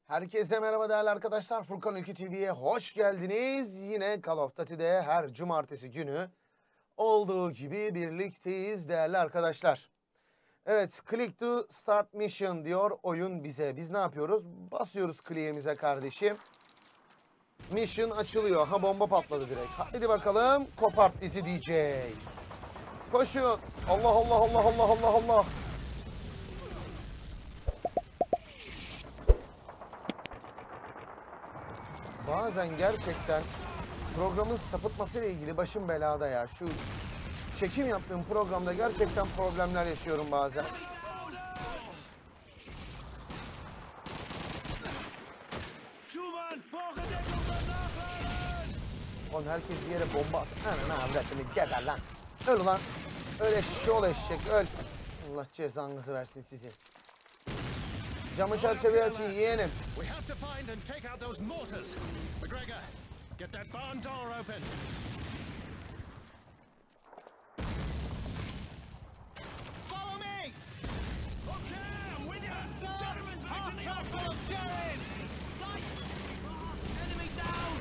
Herkese merhaba değerli arkadaşlar. Furkan Ülkü TV'ye hoş geldiniz. Yine Call of Duty'de her cumartesi günü olduğu gibi birlikteyiz değerli arkadaşlar. Evet, click to start mission diyor oyun bize. Biz ne yapıyoruz? Basıyoruz click'imize kardeşim. Mission açılıyor. Ha, bomba patladı direkt. Hadi bakalım, kopart bizi DJ. Koşun. Allah Allah Allah Allah Allah Allah. Bazen gerçekten programın sapıtmasıyla ilgili başım belada ya. Şu çekim yaptığım programda gerçekten problemler yaşıyorum bazen. Oğlum herkes bir yere bomba at. Ananı avratını geber lan. Öl ulan. Öyle şol eşek öl. Allah cezanızı versin sizin. Camı çerçeveyi açın yeğenim. Get that barn door open. Follow me. Okay, I'm with you. Gentlemen's right in the open. Jared. Right. Enemy down.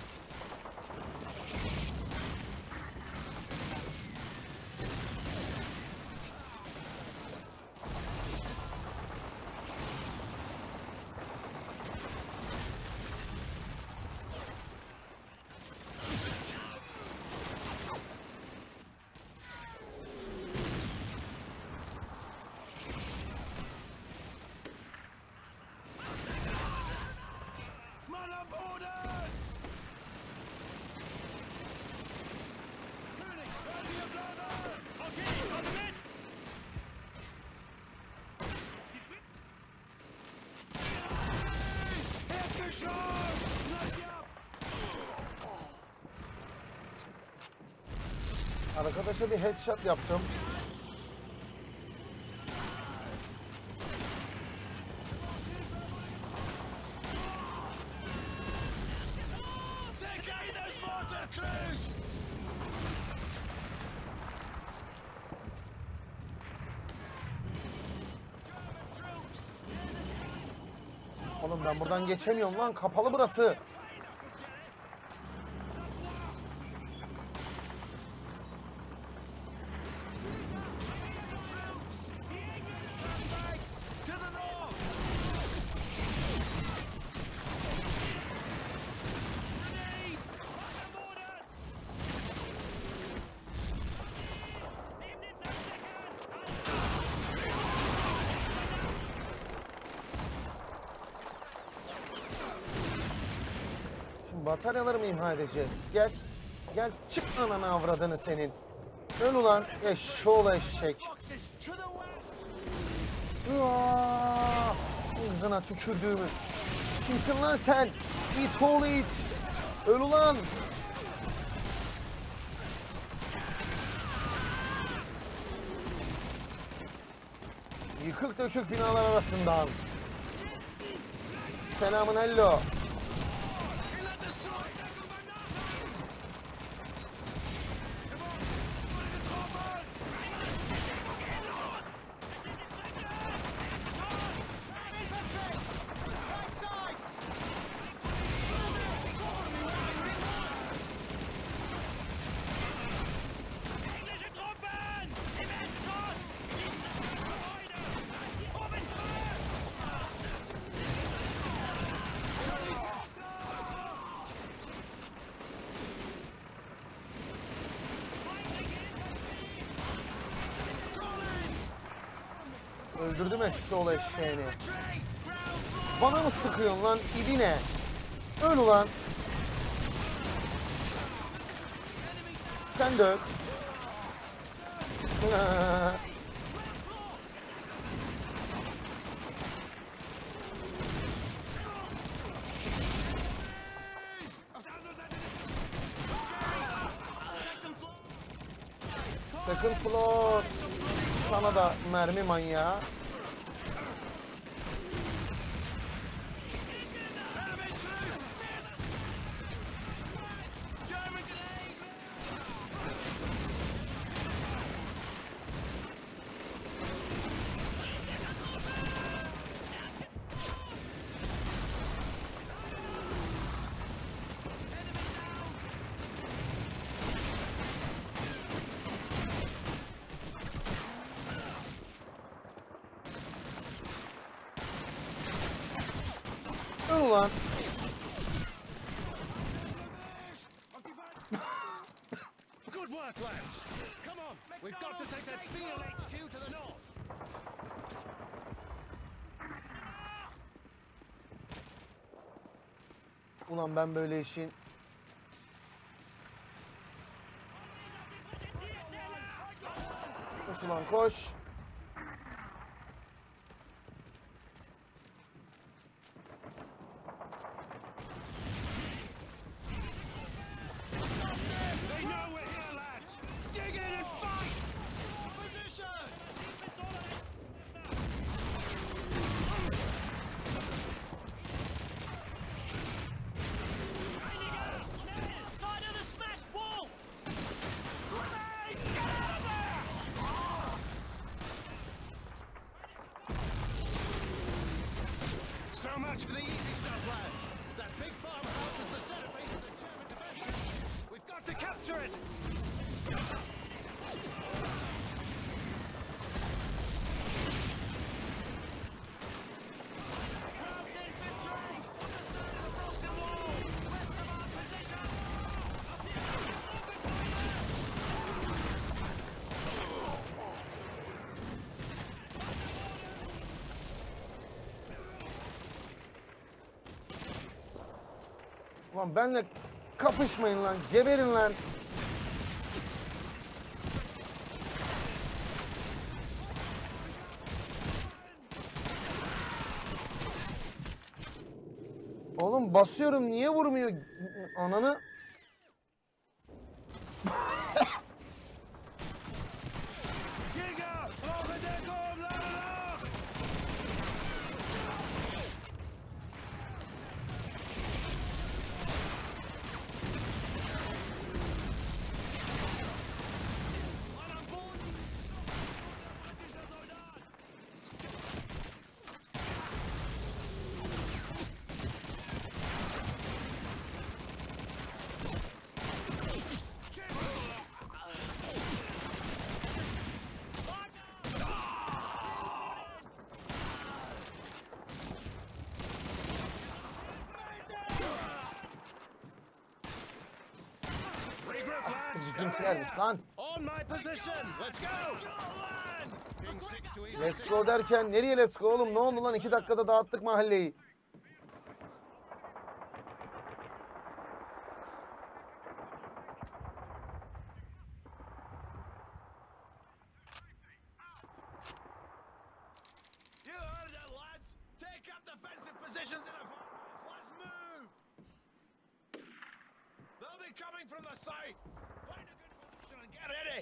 Arkadaşa bir headshot yaptım. Oğlum ben buradan geçemiyorum lan, kapalı burası. Bataryaları mı imha edeceğiz? Gel. Gel çık ananı avradını senin. Öl ulan eşşoğlu eşek. Kızına tükürdüğümü. Kimsin lan sen? İt oğlu it. Öl ulan. Yıkık dökük binalar arasından. Selamun hello. Öldürdüm eşşoğlu eşeğini. Bana mı sıkıyorsun lan ibine? Öl ulan. Sen de öl. Second floor. Sana da mermi manyağı. ulan? Good work, lads. Come on, we've got to take that field HQ to the north. Ulan ben böyle işin... Koş ulan koş. They know we're here, lads. Dig in and fight. Position. Side of the smashed wall. Grenade! Get out of there! So much for the easy stuff, lads. That big farmhouse is the centerpiece of the German defense. We've got to capture it. Ulan benle kapışmayın lan. Geberin lan. Oğlum basıyorum niye vurmuyor ananı? Jäger, brauche Deckung, lade nach! Mann am Boden! Dieser Soldat! Regroup, lads! Bizimkilermiş lan. On my position! Let's go! King 6 to easy Let's 6. go derken nereye let's go oğlum? Ne oldu lan? 2 dakikada dağıttık mahalleyi. You heard it, lads! Take up defensive positions in the farmhouse! Let's move! They'll be coming from the side! Find a good position and get ready!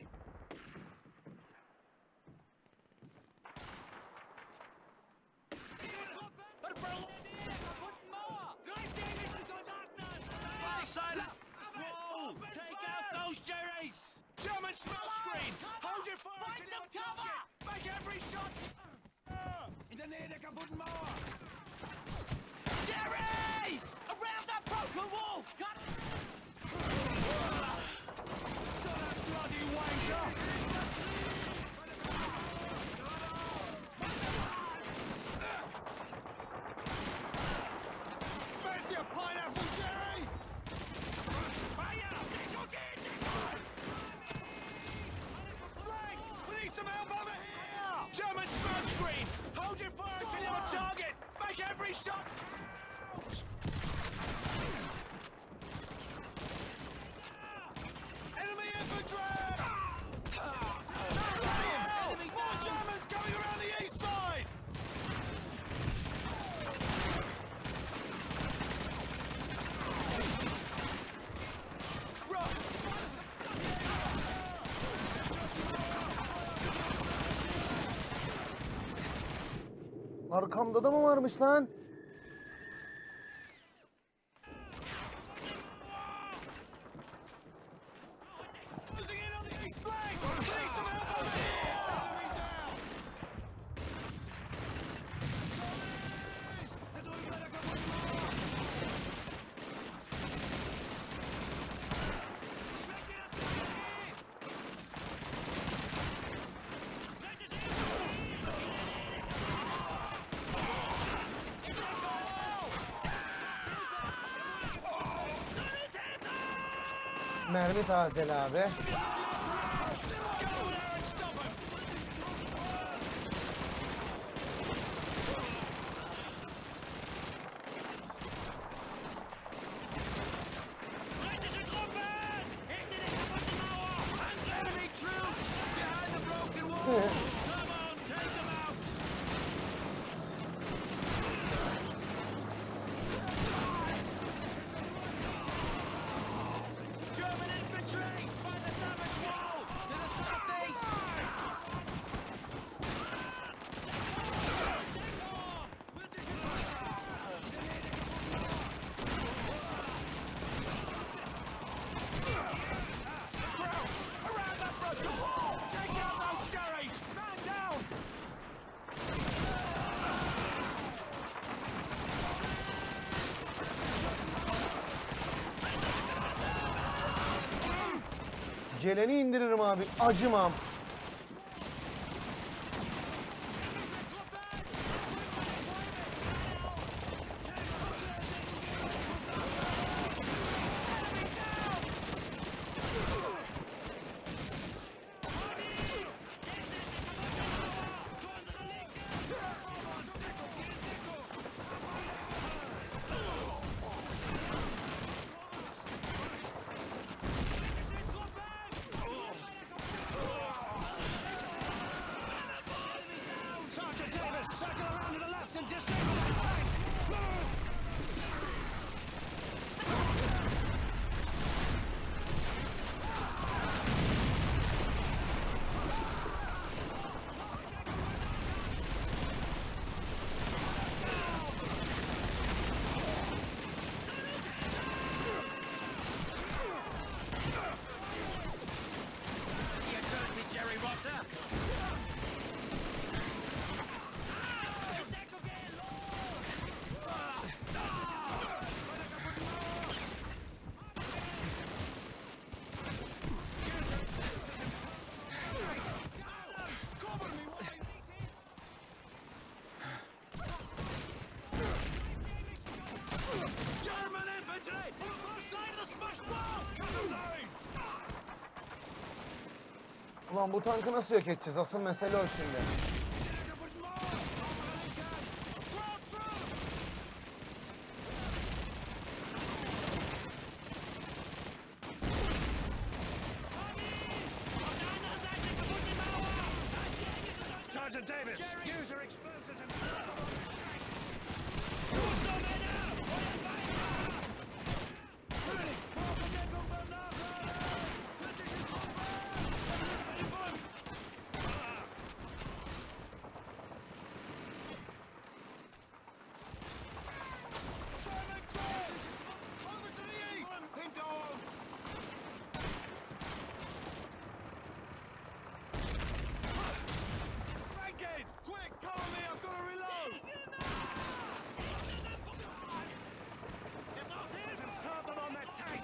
Side up! Whoa! Take out those Jerrys! German smoke screen! Hold your fire! Find some cover! Make every shot! In der Nähe der kaputten Mauer! Jerrys! Around that broken wall! Cut! That bloody wanker! Fancy a pineapple, Jerry? Flank! We need some help over here! German smoke screen! Hold your fire till you're on target! Make every shot count! Enemy infantry! More Germans coming around the east side! Arkamda da mı varmış lan? Closing in on the east flank! Need some help over here! Enemy down! mermi tazele abi. Geleni indiririm abi. Acımam. Sergeant Davis, circle around to the left and disable that tank! Move! You dirty Jerry Rotter! German infantry! On the far side of the smashed wall! Cut them down! Ulan bu tankı nasıl yok edeceğiz? Asıl mesele o şimdi. Sergeant Davis, use your explosives and... Over to the east! Pintos! Rankin! Quick, cover me! I've got to reload! Plant them on that tank!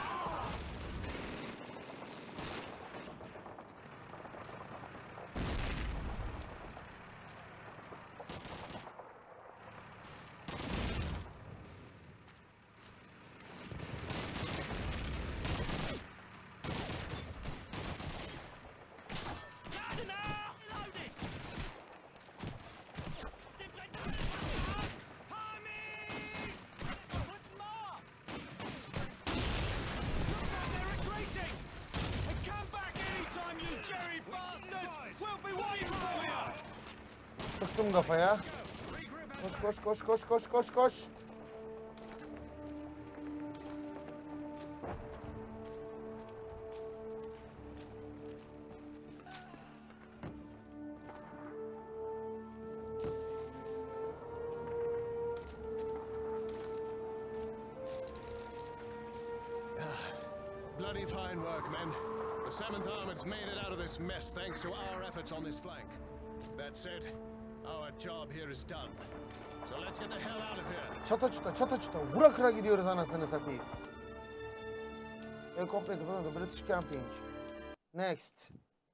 Sıktım kafaya. Koş koş koş koş koş koş koş. Bloody fine work, men. The 7th Armored's made it out of this mess thanks to our efforts on this flank. That said, our job here is done. So let's get the hell out of here. Çata çuta çata çuta vura kıra gidiyoruz anasını satayım. Complete British camping. Next.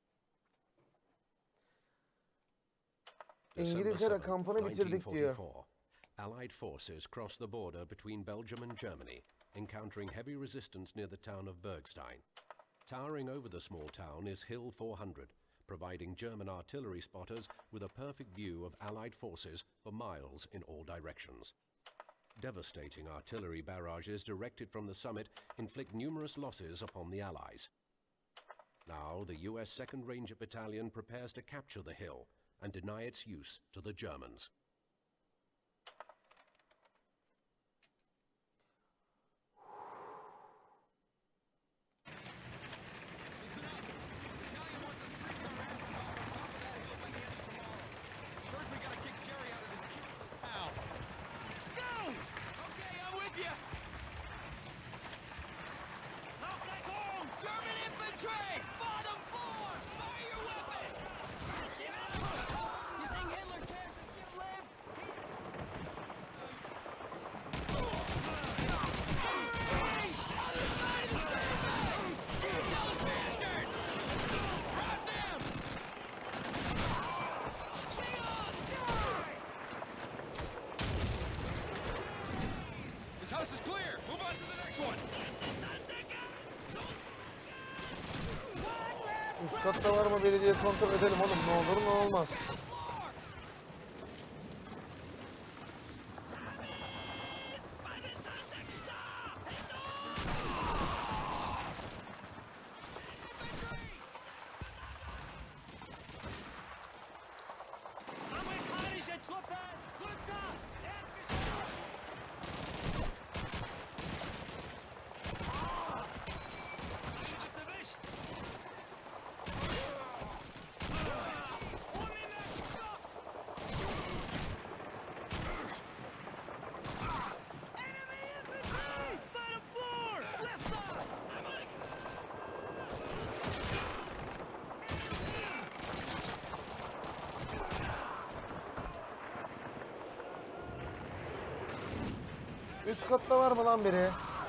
İngiltere kampını bitirdik diyor. Allied forces crossed the border between Belgium and Germany. encountering heavy resistance near the town of Bergstein. Towering over the small town is Hill 400, providing German artillery spotters with a perfect view of Allied forces for miles in all directions. Devastating artillery barrages directed from the summit inflict numerous losses upon the Allies. Now, the US 2nd Ranger Battalion prepares to capture the hill and deny its use to the Germans. Listen up! The battalion wants us freezing our asses off on top of that hill by the end of tomorrow. First, we gotta kick Jerry out of this cute little town. Go! Okay, I'm with you! German infantry! Bottom floor! Fire your weapons! You think Hitler cares if you live? Hurry! Other side of the sandbag! You dumb bastards! Drop them! This house is clear! Move on to the next one! Üst katta var mı belediye kontrol edelim oğlum, ne olur ne olmaz. Amerikanische Truppen! Rücker! Üst katta var mı lan biri?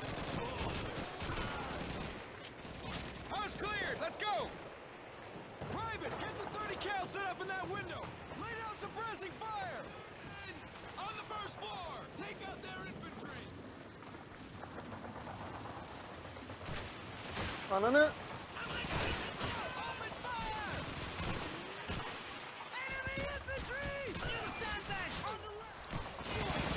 House cleared! Let's go! Private, get the 30 cal set up in that window! Lay down suppressing fire! On the first floor! Take out their infantry! Ananı. Open fire! Enemy infantry! Near the sandbag! On the left!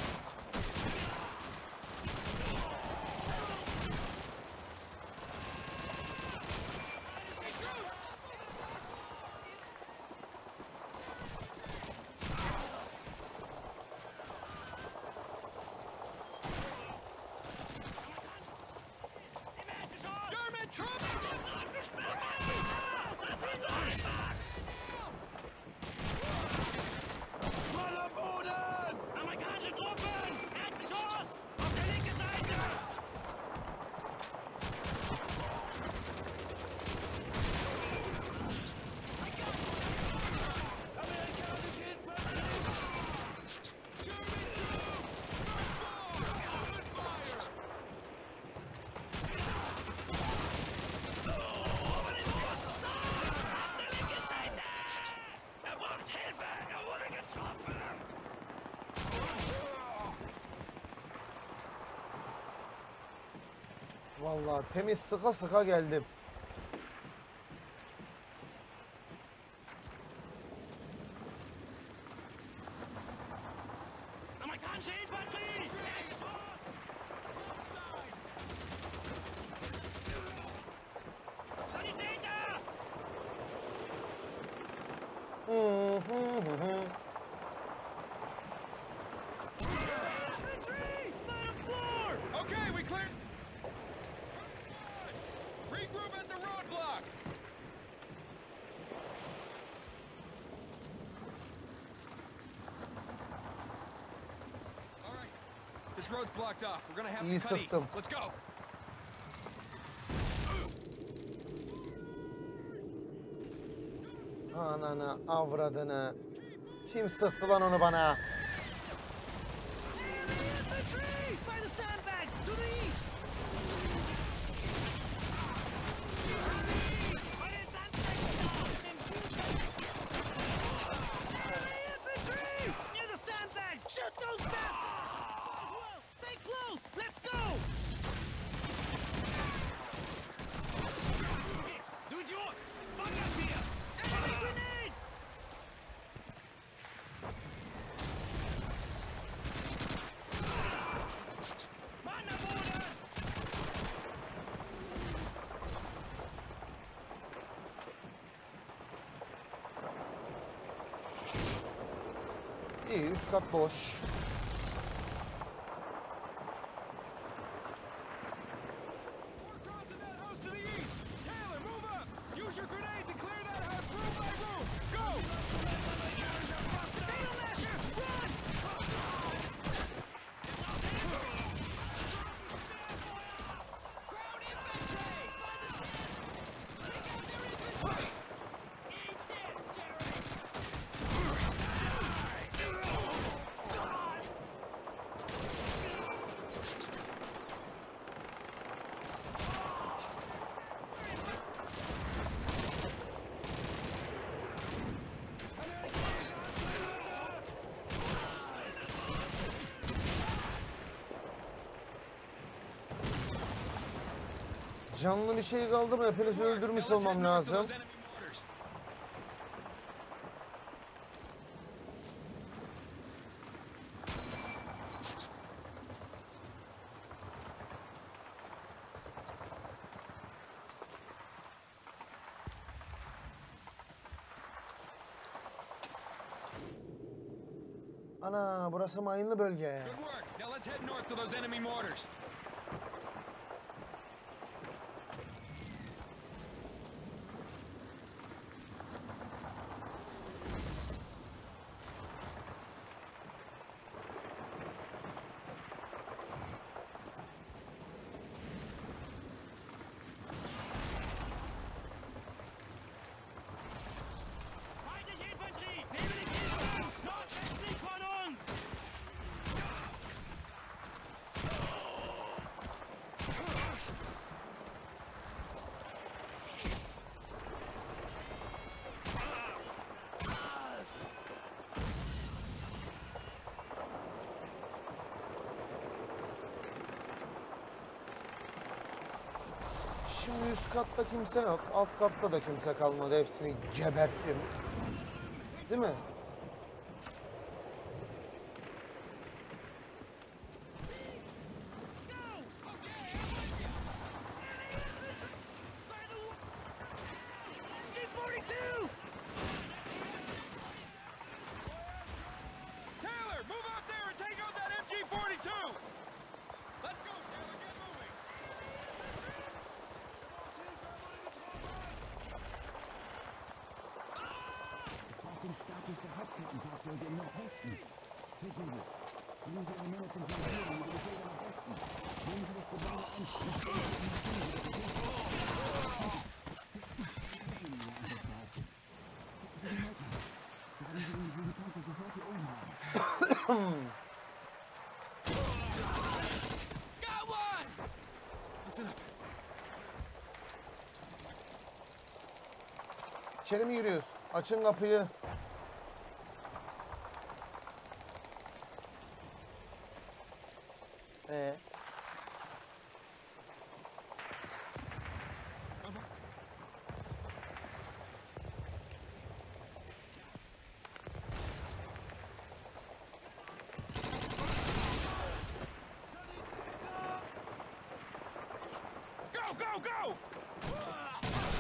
German troops! Schmaler Boden! Amerikanische Truppen! Erdgeschoss! Auf der linken Seite! Amerikanische Infanterie! Er braucht Hilfe! Er wurde getroffen! Vallahi temiz sıka sıka geldim. Amerikanische Infanterie! Erdgeschoss! Sanitäter! Infantry! Bottom floor! Okay, we cleared. Regroup at the roadblock. All right, this road's blocked off. We're gonna have İyi to cut east. sıktım. Let's go. Ananı avradını. Kim sıktı lan onu bana? Enemy infantry! By the sandbag! To the east! Bei den Sandbags! Enemy infantry! Near the sandbags! Shoot those bastards! Stay close! Let's go! İyi, üst kat boş. We're crossing that house to the east. Taylor, move up. Use your grenades and clear that house room by room. Go! Fatal Lasher, run! Ground infantry! By the ship! Take out their infantry! Eat this, Jerry! Canlı bir şey kaldı mı? Hepinizi öldürmüş Now let's head olmam north to lazım. those enemy mortars. Ana, burası mayınlı bölge. Good work. Now let's head north to those enemy mortars. Feindliche Infanterie! Neben den Kindern! Nordwestlich von uns! Şimdi üst katta kimse yok. Alt katta da kimse kalmadı. Hepsini geberttim. Değil mi? T-42! Taylor, move out there and take out that MG-42! Let's go, Taylor, get moving! Got one! Listen up. İçeri mi giriyoruz? Açın kapıyı. Go, go, go!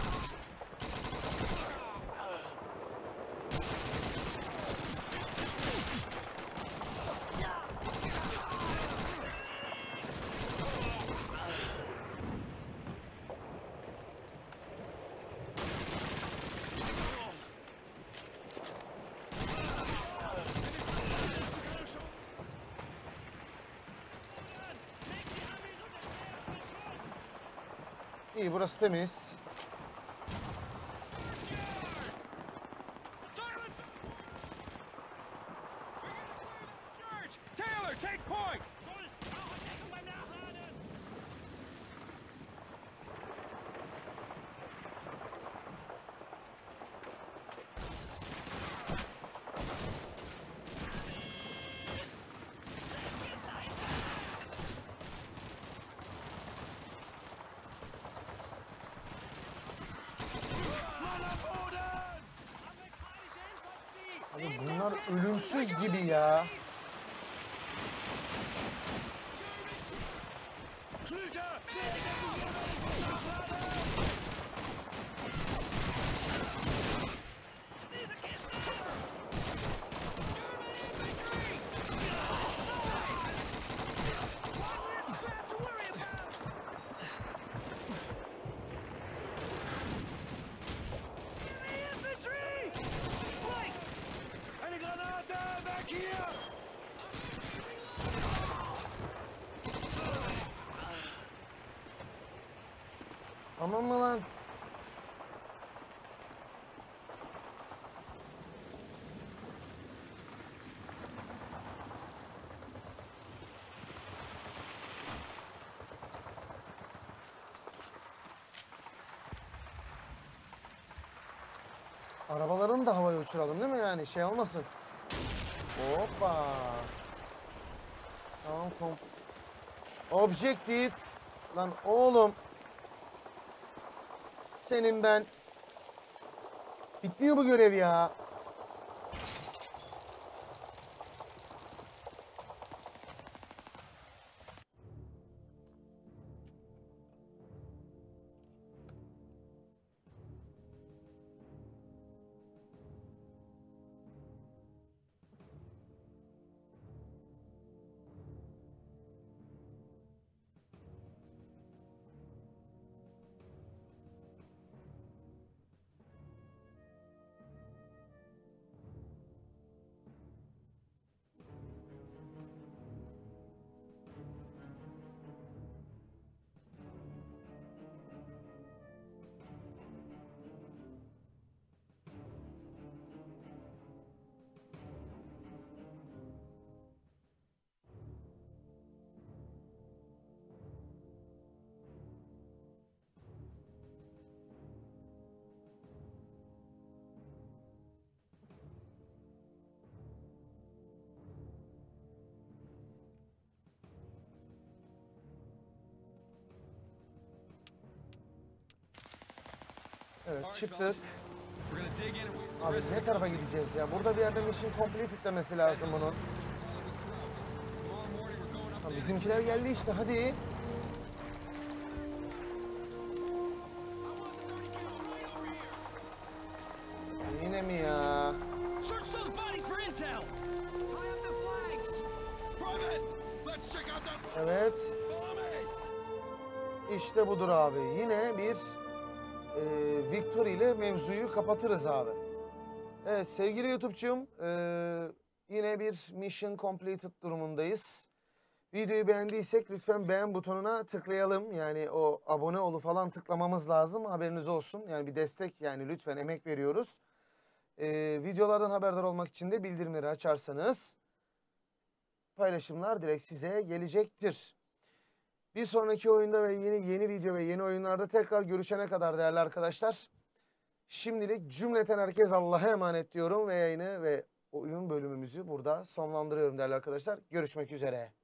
İyi, burası temiz. Silence! Church! Taylor, take point! Soll! Brauche Deckung beim Nachladen! Abi bunlar ölümsüz gibi ya. Sparta, back here! Aman mı lan? Arabalarını da havaya uçuralım değil mi yani şey olmasın. Hoppa. Tamam objektif. Lan oğlum. Senin ben. Bitmiyor bu görev ya. Evet çıktık. We're gonna dig in and wait for the Abi rest of ne the tarafa gideceğiz ya? Burada bir yerde mission complete demesi lazım bunun. Tomorrow morning we're going up Ha, there. bizimkiler geldi işte hadi. Yine mi ya? Search those bodies for intel. High up the flags! Private! Let's check out that... Evet. Follow me! İşte budur abi. Yine bir victory ile mevzuyu kapatırız abi. Evet sevgili YouTube'cum yine bir mission completed durumundayız. Videoyu beğendiysek lütfen beğen butonuna tıklayalım. Yani o abone olu falan tıklamamız lazım. Haberiniz olsun. Yani bir destek yani lütfen emek veriyoruz. Videolardan haberdar olmak için de bildirimleri açarsanız paylaşımlar direkt size gelecektir. Bir sonraki oyunda ve yeni video ve yeni oyunlarda tekrar görüşene kadar değerli arkadaşlar. Şimdilik cümleten herkes Allah'a emanet diyorum ve yayını ve oyun bölümümüzü burada sonlandırıyorum değerli arkadaşlar. Görüşmek üzere.